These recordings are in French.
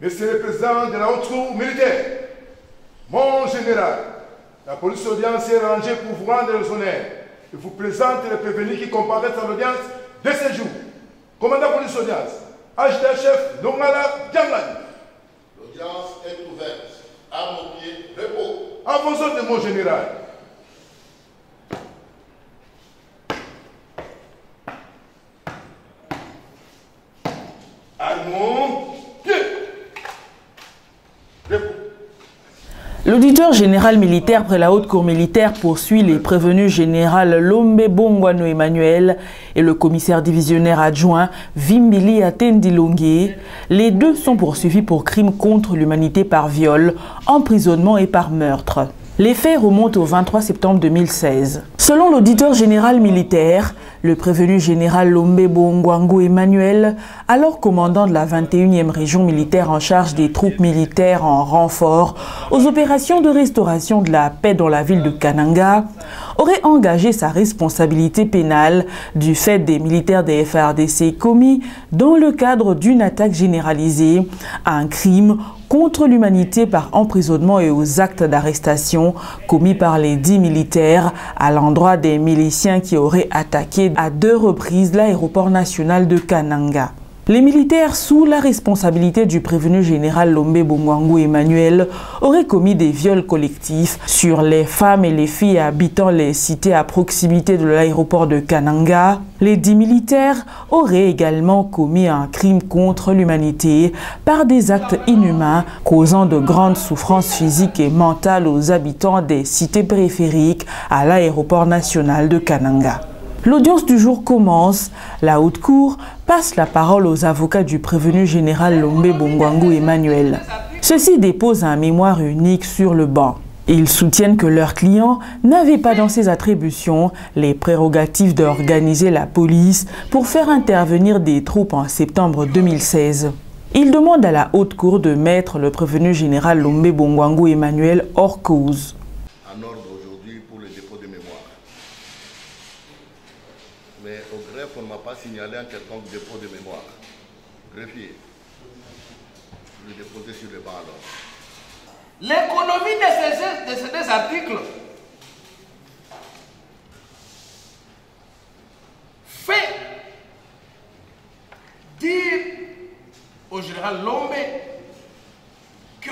Monsieur le Président de la Haute Cour militaire, mon général, la police d'audience est rangée pour vous rendre les honneurs et vous présente les prévenus qui comparaissent à l'audience de ce jour. Commandant police d'audience, HDHF Longala Djamlani. L'audience est ouverte. À mon pied, repos. À vos ordres, mon général. À mon pied. Repos. L'auditeur général militaire près la haute cour militaire poursuit les prévenus général Lombe Bongwano Emmanuel et le commissaire divisionnaire adjoint Vimbili Atendilongue. Les deux sont poursuivis pour crimes contre l'humanité par viol, emprisonnement et par meurtre. Les faits remontent au 23 septembre 2016. Selon l'auditeur général militaire, le prévenu général Lombe Bongwango Emmanuel, alors commandant de la 21e région militaire en charge des troupes militaires en renfort aux opérations de restauration de la paix dans la ville de Kananga, aurait engagé sa responsabilité pénale du fait des militaires des FARDC commis dans le cadre d'une attaque généralisée à un crime contre l'humanité par emprisonnement et aux actes d'arrestation commis par les 10 militaires à l'endroit des miliciens qui auraient attaqué à 2 reprises l'aéroport national de Kananga. Les militaires, sous la responsabilité du prévenu général Lombe Bongwango Emmanuel, auraient commis des viols collectifs sur les femmes et les filles habitant les cités à proximité de l'aéroport de Kananga. Les 10 militaires auraient également commis un crime contre l'humanité par des actes inhumains causant de grandes souffrances physiques et mentales aux habitants des cités périphériques à l'aéroport national de Kananga. L'audience du jour commence. La haute cour passe la parole aux avocats du prévenu général Lombe Bongwango Emmanuel. Ceux-ci déposent un mémoire unique sur le banc. Ils soutiennent que leur client n'avait pas dans ses attributions les prérogatives d'organiser la police pour faire intervenir des troupes en septembre 2016. Ils demandent à la haute cour de mettre le prévenu général Lombe Bongwango Emmanuel hors cause. En ordre aujourd'hui pour le dépôt de mémoire. Mais au greffe, on ne m'a pas signalé un quelconque dépôt de mémoire. Greffier, le déposer sur le banc alors. L'économie de ces deux articles fait dire au général Lombe que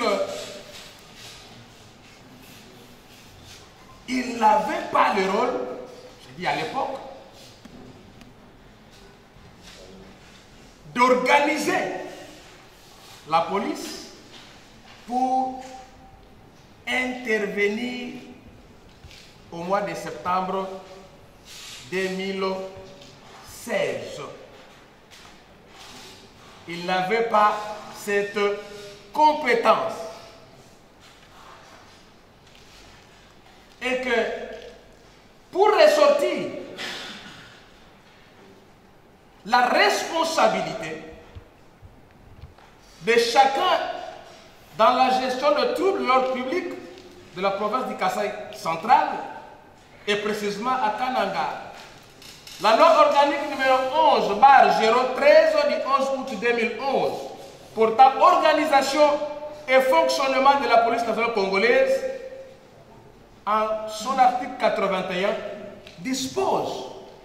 il n'avait pas le rôle, je dis à l'époque, d'organiser la police pour intervenir au mois de septembre 2016. Il n'avait pas cette compétence. Et que pour ressortir la responsabilité de chacun dans la gestion de troubles de l'ordre public de la province du Kasaï central et précisément à Kananga. La loi organique numéro 11/013 du 11 août 2011 portant organisation et fonctionnement de la police nationale congolaise en son article 81 dispose: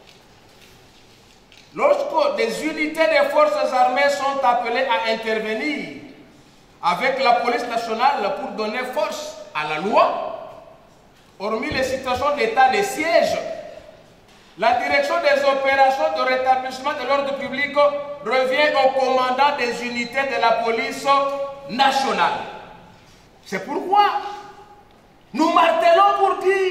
lorsque des unités des forces armées sont appelées à intervenir avec la police nationale pour donner force à la loi, hormis les situations d'état de siège, la direction des opérations de rétablissement de l'ordre public revient au commandant des unités de la police nationale. C'est pourquoi nous martelons pour dire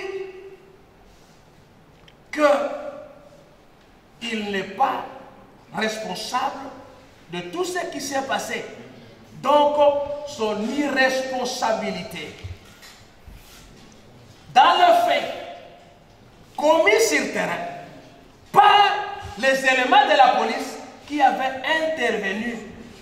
qu'il n'est pas responsable de tout ce qui s'est passé. Donc, son irresponsabilité dans le fait commis sur terrain par les éléments de la police qui avaient intervenu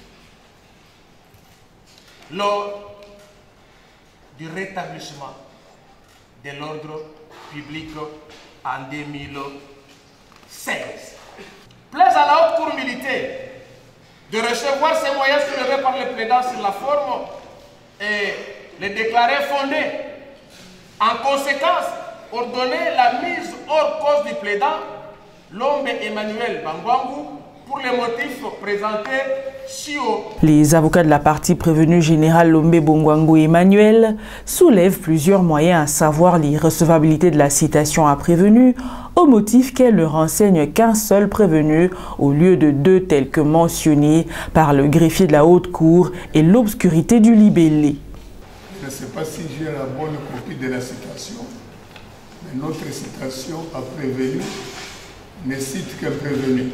lors du rétablissement de l'ordre public en 2016. Place à la haute cour militaire de recevoir ces moyens soulevés par le plaidant sur la forme et les déclarer fondés. En conséquence, ordonner la mise hors cause du plaidant, Lombe Emmanuel Bangwangu, pour les motifs présentés ci-haut. Les avocats de la partie prévenue générale Lombe Bongwangu Emmanuel soulèvent plusieurs moyens, à savoir l'irrecevabilité de la citation à prévenu, au motif qu'elle ne renseigne qu'un seul prévenu au lieu de deux tels que mentionnés par le greffier de la haute cour et l'obscurité du libellé. Je ne sais pas si j'ai la bonne copie de la citation, mais notre citation à prévenu ne cite qu'un prévenu.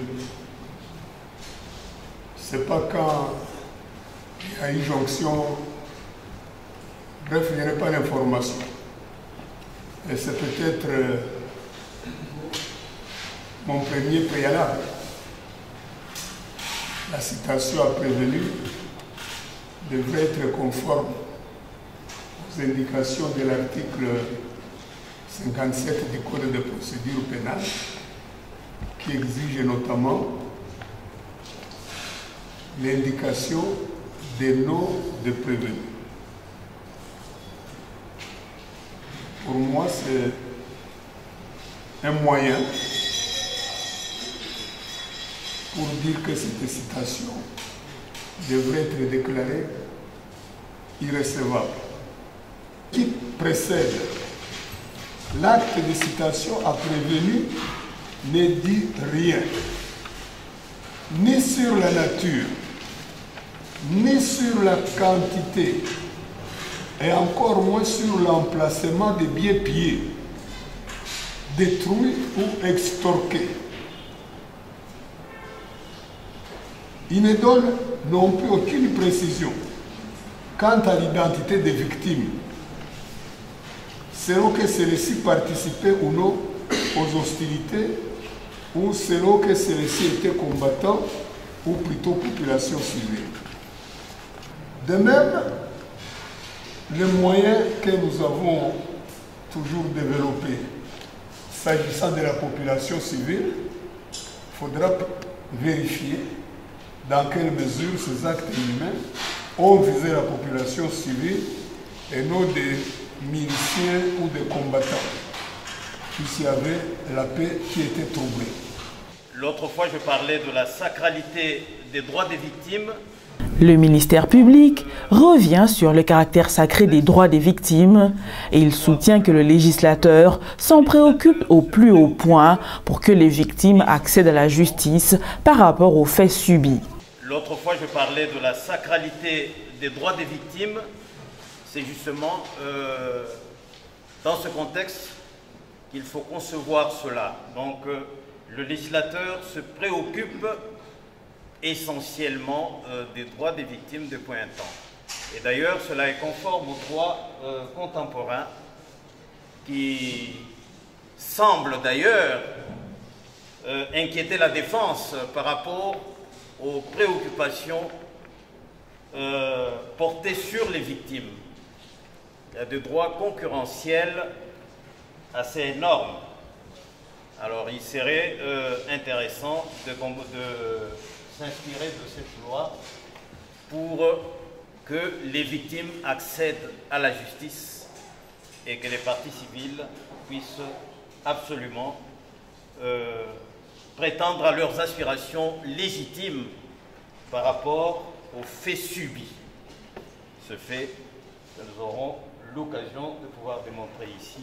Ce n'est pas quand il y a une jonction, bref, il n'y a pas d'information. Et c'est peut-être mon premier préalable. La citation à prévenu devrait être conforme aux indications de l'article 57 du Code de procédure pénale, qui exige notamment l'indication des noms de prévenus. Pour moi, c'est un moyen pour dire que cette citation devrait être déclarée irrecevable. Qui précède l'acte de citation à prévenu ne dit rien, ni sur la nature, ni sur la quantité, et encore moins sur l'emplacement des biens pillés, détruits ou extorqués. Il ne donne non plus aucune précision quant à l'identité des victimes, selon que celles-ci participaient ou non aux hostilités, ou selon que celles-ci étaient combattants, ou plutôt population civile. De même, les moyens que nous avons toujours développés, s'agissant de la population civile, il faudra vérifier dans quelle mesure ces actes humains ont visé la population civile et non des miliciens ou des combattants, puisqu'il y avait la paix qui était troublée. L'autre fois, je parlais de la sacralité des droits des victimes. Le ministère public revient sur le caractère sacré des droits des victimes et il soutient que le législateur s'en préoccupe au plus haut point pour que les victimes accèdent à la justice par rapport aux faits subis. L'autre fois, je parlais de la sacralité des droits des victimes. C'est justement dans ce contexte qu'il faut concevoir cela. Donc, le législateur se préoccupe essentiellement des droits des victimes de point en temps. Et d'ailleurs, cela est conforme au droit contemporain qui semble d'ailleurs inquiéter la défense par rapport aux préoccupations portées sur les victimes. Il y a des droits concurrentiels assez énormes. Alors il serait intéressant de s'inspirer de cette loi pour que les victimes accèdent à la justice et que les parties civiles puissent absolument prétendre à leurs aspirations légitimes par rapport aux faits subis. Ce fait que nous aurons l'occasion de pouvoir démontrer ici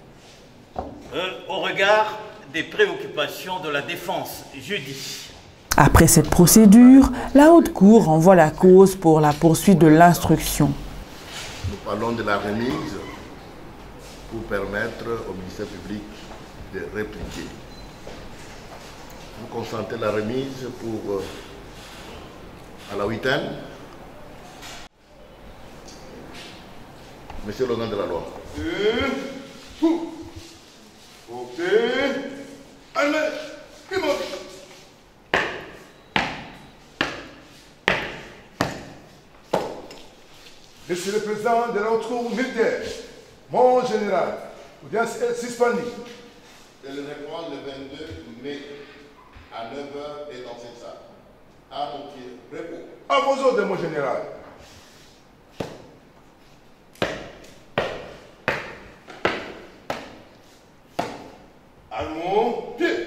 au regard des préoccupations de la défense judiciaire. Après cette procédure, la Haute Cour renvoie la cause pour la poursuite de l'instruction. Nous parlons de la remise pour permettre au ministère public de répliquer. Vous consentez la remise pour à la huitaine. Monsieur le nom de la loi. Ok. Allez, Monsieur le Président de la Haute Cour militaire, mon général, audience est suspendue. Je le réponds le 22 mai à 9h et dans cette salle. À mon tir. À vos ordres, mon général. Allons, pied.